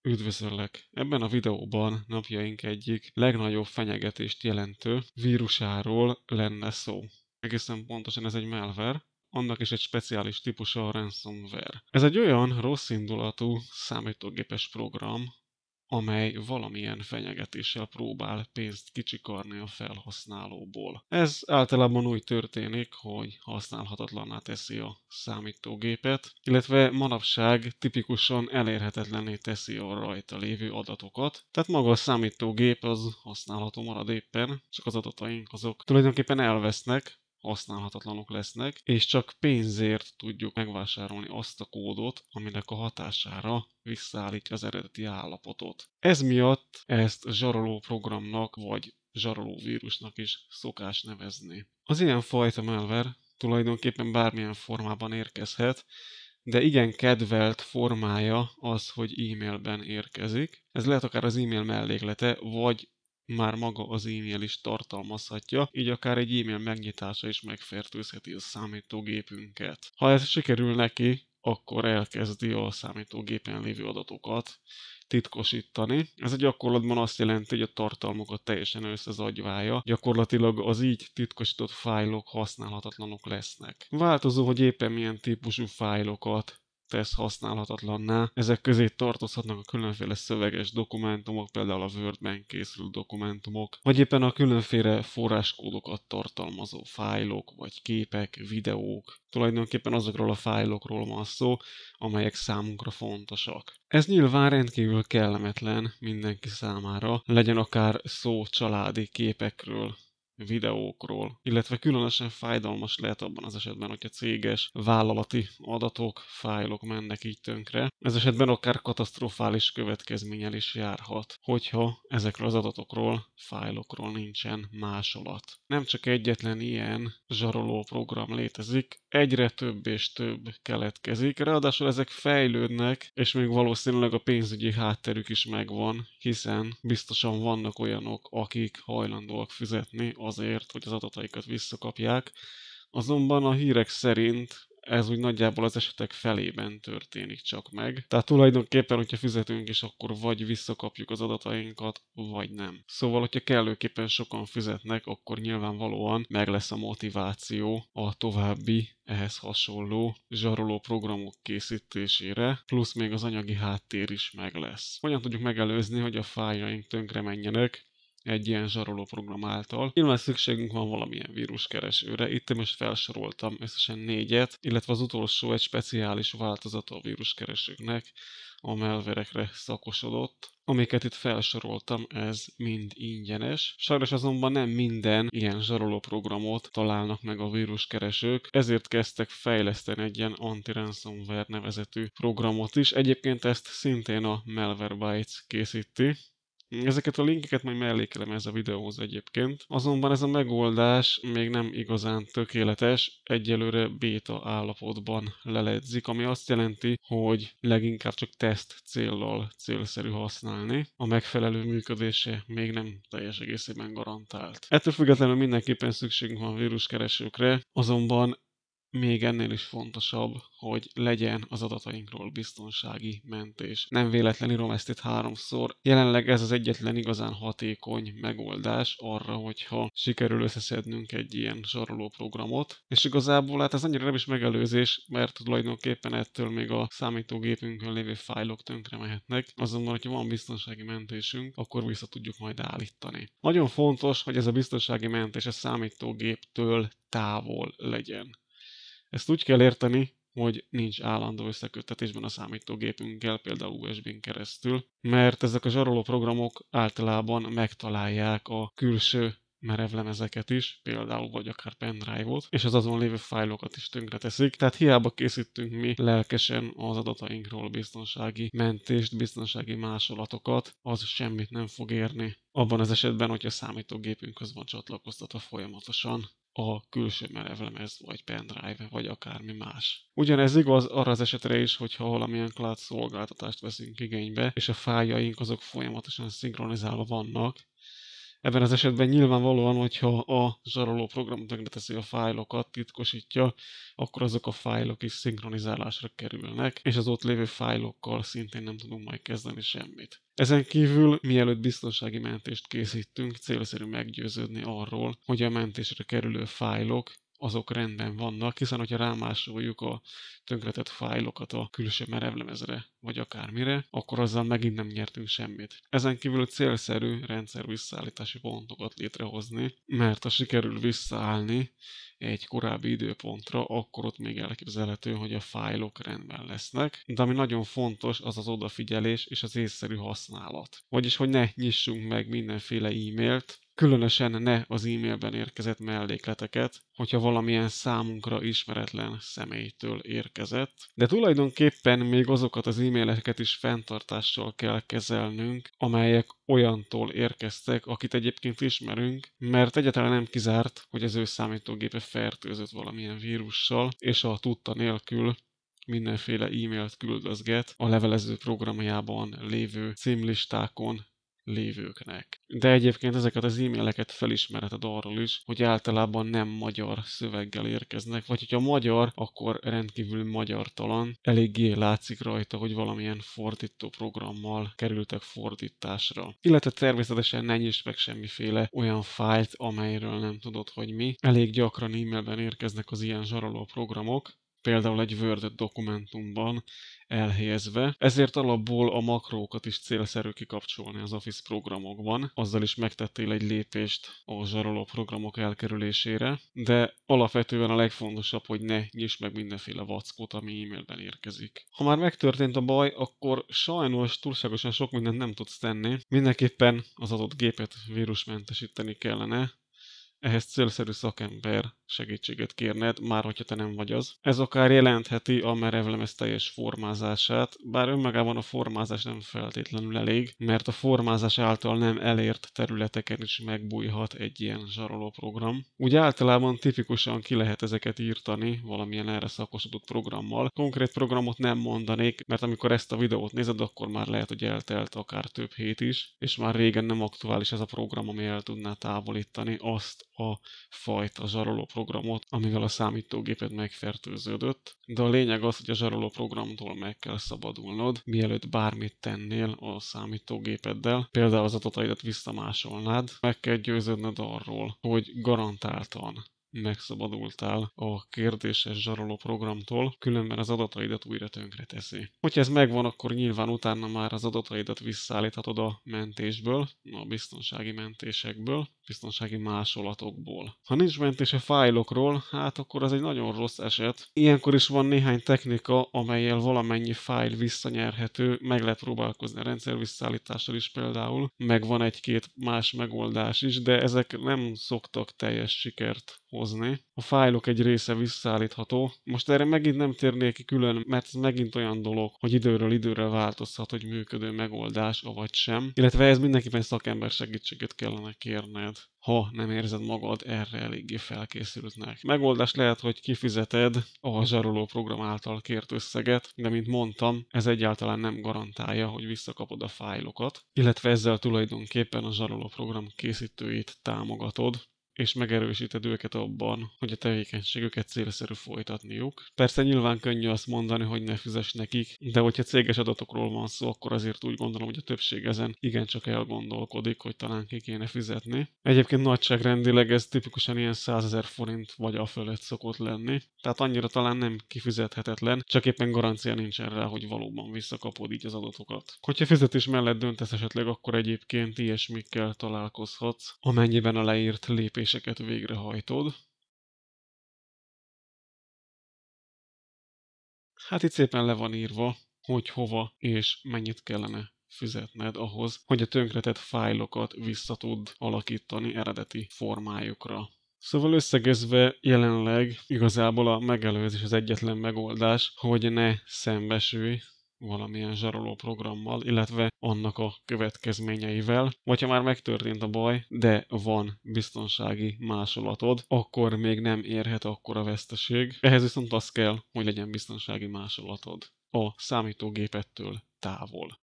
Üdvözöllek! Ebben a videóban napjaink egyik legnagyobb fenyegetést jelentő vírusáról lenne szó. Egészen pontosan ez egy malware, annak is egy speciális típusa a ransomware. Ez egy olyan rosszindulatú számítógépes program, amely valamilyen fenyegetéssel próbál pénzt kicsikarni a felhasználóból. Ez általában úgy történik, hogy használhatatlanná teszi a számítógépet, illetve manapság tipikusan elérhetetlenné teszi a rajta lévő adatokat. Tehát maga a számítógép az használható marad éppen, csak az adataink azok tulajdonképpen elvesznek, használhatatlanok lesznek, és csak pénzért tudjuk megvásárolni azt a kódot, aminek a hatására visszaállítja az eredeti állapotot. Ez miatt ezt zsaroló programnak vagy zsaroló vírusnak is szokás nevezni. Az ilyen fajta malware tulajdonképpen bármilyen formában érkezhet, de igen kedvelt formája az, hogy e-mailben érkezik. Ez lehet akár az e-mail melléklete, vagy már maga az e-mail is tartalmazhatja, így akár egy e-mail megnyitása is megfertőzheti a számítógépünket. Ha ez sikerül neki, akkor elkezdi a számítógépen lévő adatokat titkosítani. Ez a gyakorlatban azt jelenti, hogy a tartalmokat teljesen összezagyválja, gyakorlatilag az így titkosított fájlok használhatatlanok lesznek. Változó, hogy éppen milyen típusú fájlokat tesz használhatatlanná. Ezek közé tartozhatnak a különféle szöveges dokumentumok, például a Wordben készült dokumentumok, vagy éppen a különféle forráskódokat tartalmazó fájlok, vagy képek, videók. Tulajdonképpen azokról a fájlokról van szó, amelyek számunkra fontosak. Ez nyilván rendkívül kellemetlen mindenki számára, legyen akár szó családi képekről, videókról, illetve különösen fájdalmas lehet abban az esetben, hogyha céges, vállalati adatok, fájlok mennek így tönkre. Ez esetben akár katasztrofális következménnyel is járhat, hogyha ezekről az adatokról, fájlokról nincsen másolat. Nem csak egyetlen ilyen zsaroló program létezik, egyre több és több keletkezik, ráadásul ezek fejlődnek, és még valószínűleg a pénzügyi hátterük is megvan, hiszen biztosan vannak olyanok, akik hajlandóak fizetni azért, hogy az adataikat visszakapják, azonban a hírek szerint ez úgy nagyjából az esetek felében történik csak meg. Tehát tulajdonképpen, hogyha fizetünk is, akkor vagy visszakapjuk az adatainkat, vagy nem. Szóval, hogyha kellőképpen sokan fizetnek, akkor nyilvánvalóan meg lesz a motiváció a további ehhez hasonló zsaroló programok készítésére, plusz még az anyagi háttér is meg lesz. Hogyan tudjuk megelőzni, hogy a fájljaink tönkre menjenek egy ilyen zsaroló program által? Nyilván szükségünk van valamilyen víruskeresőre, itt most felsoroltam összesen 4-et, illetve az utolsó egy speciális változata a víruskeresőknek, a malware-ekre szakosodott. Amiket itt felsoroltam, ez mind ingyenes. Sajnos azonban nem minden ilyen zsaroló programot találnak meg a víruskeresők, ezért kezdtek fejleszteni egy ilyen anti-ransomware nevezetű programot is. Egyébként ezt szintén a Malwarebytes készíti. Ezeket a linkeket majd mellékelem ez a videóhoz egyébként. Azonban ez a megoldás még nem igazán tökéletes, egyelőre béta állapotban leledzik, ami azt jelenti, hogy leginkább csak teszt céllal célszerű használni. A megfelelő működése még nem teljes egészében garantált. Ettől függetlenül mindenképpen szükségünk van víruskeresőkre, azonban még ennél is fontosabb, hogy legyen az adatainkról biztonsági mentés. Nem véletlen írom ezt itt 3-szor. Jelenleg ez az egyetlen igazán hatékony megoldás arra, hogyha sikerül összeszednünk egy ilyen zsaroló programot. És igazából hát ez annyira nem is megelőzés, mert tulajdonképpen ettől még a számítógépünkön lévő fájlok tönkre mehetnek. Azonban, hogyha van biztonsági mentésünk, akkor vissza tudjuk majd állítani. Nagyon fontos, hogy ez a biztonsági mentés a számítógéptől távol legyen. Ezt úgy kell érteni, hogy nincs állandó összeköttetésben a számítógépünkkel, például USB-n keresztül, mert ezek a zsaroló programok általában megtalálják a külső merevlemezeket is, például vagy akár pendrive-ot, és az azon lévő fájlokat is tönkreteszik, tehát hiába készítünk mi lelkesen az adatainkról biztonsági mentést, biztonsági másolatokat, az semmit nem fog érni. Abban az esetben, hogy a számítógépünkhöz van csatlakoztatva folyamatosan a külső merevlemez, vagy pendrive, vagy akármi más. Ugyanez igaz arra az esetre is, hogyha valamilyen cloud szolgáltatást veszünk igénybe, és a fájljaink azok folyamatosan szinkronizálva vannak, Ebben az esetben nyilvánvalóan, hogyha a zsaroló program tönkreteszi a fájlokat, titkosítja, akkor azok a fájlok is szinkronizálásra kerülnek, és az ott lévő fájlokkal szintén nem tudunk majd kezdeni semmit. Ezen kívül, mielőtt biztonsági mentést készítünk, célszerű meggyőződni arról, hogy a mentésre kerülő fájlok azok rendben vannak, hiszen hogyha rámásoljuk a tönkretett fájlokat a külső merevlemezre, vagy akármire, akkor azzal megint nem nyertünk semmit. Ezen kívül célszerű rendszer visszaállítási pontokat létrehozni, mert ha sikerül visszaállni egy korábbi időpontra, akkor ott még elképzelhető, hogy a fájlok rendben lesznek. De ami nagyon fontos, az az odafigyelés és az észszerű használat. Vagyis, hogy ne nyissunk meg mindenféle e-mailt, különösen ne az e-mailben érkezett mellékleteket, hogyha valamilyen számunkra ismeretlen személytől érkezett. De tulajdonképpen még azokat az e-maileket is fenntartással kell kezelnünk, amelyek olyantól érkeztek, akit egyébként ismerünk, mert egyáltalán nem kizárt, hogy az ő számítógépe fertőzött valamilyen vírussal, és a tudta nélkül mindenféle e-mailt küldözget a levelező programjában lévő címlistákon lévőknek. De egyébként ezeket az e-maileket felismerheted arról is, hogy általában nem magyar szöveggel érkeznek, vagy hogyha magyar, akkor rendkívül magyartalan, eléggé látszik rajta, hogy valamilyen fordító programmal kerültek fordításra. Illetve természetesen ne nyiss meg semmiféle olyan fájlt, amelyről nem tudod, hogy mi. Elég gyakran e-mailben érkeznek az ilyen zsaroló programok, például egy Word dokumentumban elhelyezve, ezért alapból a makrókat is célszerű kikapcsolni az Office programokban, azzal is megtettél egy lépést a zsaroló programok elkerülésére, de alapvetően a legfontosabb, hogy ne nyiss meg mindenféle vackot, ami e-mailben érkezik. Ha már megtörtént a baj, akkor sajnos túlságosan sok mindent nem tudsz tenni, mindenképpen az adott gépet vírusmentesíteni kellene, ehhez célszerű szakember segítséget kérned, már hogyha te nem vagy az. Ez akár jelentheti a merevlemez teljes formázását, bár önmagában a formázás nem feltétlenül elég, mert a formázás által nem elért területeken is megbújhat egy ilyen zsaroló program. Úgy általában tipikusan ki lehet ezeket írtani valamilyen erre szakosodott programmal. Konkrét programot nem mondanék, mert amikor ezt a videót nézed, akkor már lehet, hogy eltelt akár több hét is, és már régen nem aktuális ez a program, ami el tudná távolítani azt a fajta zsaroló programot, amivel a számítógéped megfertőződött, de a lényeg az, hogy a zsaroló programtól meg kell szabadulnod, mielőtt bármit tennél a számítógépeddel, például az adataidat visszamásolnád, meg kell győződnöd arról, hogy garantáltan megszabadultál a kérdéses zsaroló programtól, különben az adataidat újra tönkreteszi. Hogyha ez megvan, akkor nyilván utána már az adataidat visszaállíthatod a mentésből, a biztonsági mentésekből, biztonsági másolatokból. Ha nincs mentés a fájlokról, hát akkor az egy nagyon rossz eset. Ilyenkor is van néhány technika, amellyel valamennyi fájl visszanyerhető, meg lehet próbálkozni a rendszer visszaállítással is például, meg van egy-két más megoldás is, de ezek nem szoktak teljes sikert hozni. A fájlok egy része visszaállítható. Most erre megint nem térnék ki külön, mert ez megint olyan dolog, hogy időről időre változhat, hogy működő megoldás, avagy sem. Illetve ez mindenképpen szakember segítséget kellene kérned, ha nem érzed magad erre eléggé felkészültnek. Megoldás lehet, hogy kifizeted a zsaroló program által kért összeget, de mint mondtam, ez egyáltalán nem garantálja, hogy visszakapod a fájlokat, illetve ezzel tulajdonképpen a zsaroló program készítőit támogatod, és megerősíted őket abban, hogy a tevékenységüket célszerű folytatniuk. Persze nyilván könnyű azt mondani, hogy ne fizess nekik, de hogyha céges adatokról van szó, akkor azért úgy gondolom, hogy a többség ezen igencsak elgondolkodik, hogy talán ki kéne fizetni. Egyébként nagyságrendileg ez tipikusan ilyen 100 000 forint vagy a fölött szokott lenni, tehát annyira talán nem kifizethetetlen, csak éppen garancia nincsen rá, hogy valóban visszakapod így az adatokat. Hogyha fizetés mellett döntesz esetleg, akkor egyébként ilyesmikkel találkozhatsz, amennyiben a leírt lépéseket végrehajtod. Hát itt szépen le van írva, hogy hova és mennyit kellene fizetned ahhoz, hogy a tönkretett fájlokat vissza tud alakítani eredeti formájukra. Szóval összegezve jelenleg igazából a megelőzés az egyetlen megoldás, hogy ne szembesülj valamilyen zsaroló programmal, illetve annak a következményeivel, vagy ha már megtörtént a baj, de van biztonsági másolatod, akkor még nem érhet akkora veszteség. Ehhez viszont az kell, hogy legyen biztonsági másolatod a számítógépettől távol.